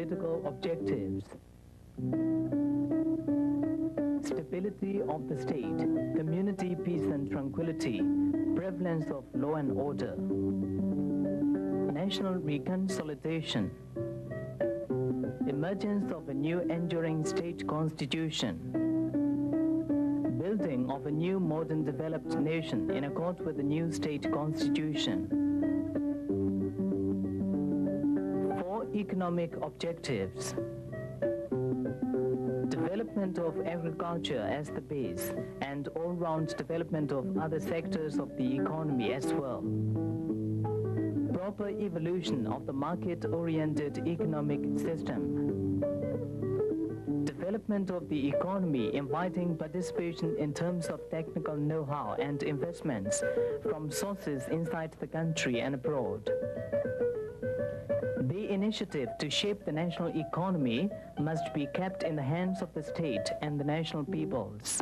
political objectives. Stability of the state, community peace and tranquility, prevalence of law and order, national reconsolidation, emergence of a new enduring state constitution, building of a new modern developed nation in accord with the new state constitution. 4 economic objectives. Development of agriculture as the base and all-round development of other sectors of the economy as well. Proper evolution of the market-oriented economic system. Development of the economy inviting participation in terms of technical know-how and investments from sources inside the country and abroad. The initiative to shape the national economy must be kept in the hands of the state and the national peoples.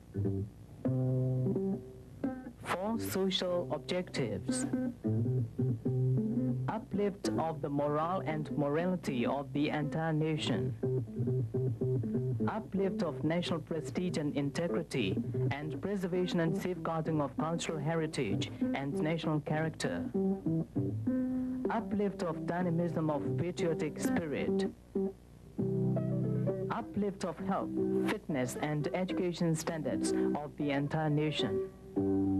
4 social objectives. Uplift of the morale and morality of the entire nation. Uplift of national prestige and integrity, and preservation and safeguarding of cultural heritage and national character. Uplift of dynamism of patriotic spirit. Uplift of health, fitness and education standards of the entire nation.